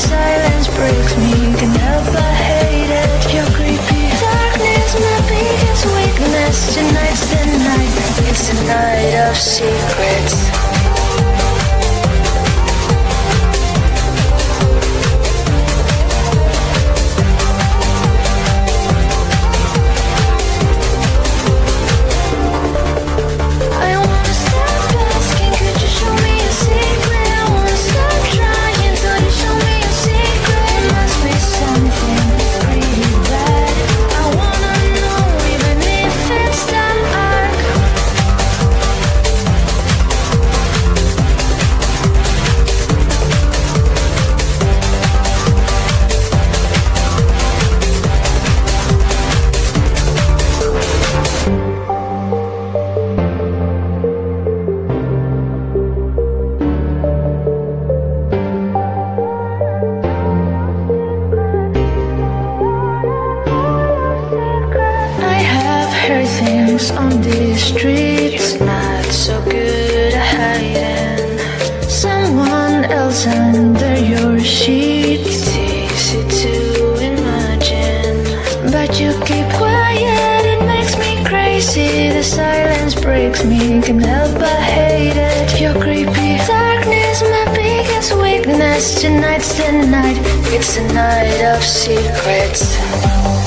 silence breaks me. Can't help but hate it. You're creepy. Darkness, my biggest weakness. Tonight's the night. It's a night of secrets. On these streets, not so good at hiding someone else under your sheets. It's easy to imagine, but you keep quiet, it makes me crazy. The silence breaks me, can't help but hate it. You're creepy. Darkness, my biggest weakness. Tonight's the night, it's a night of secrets.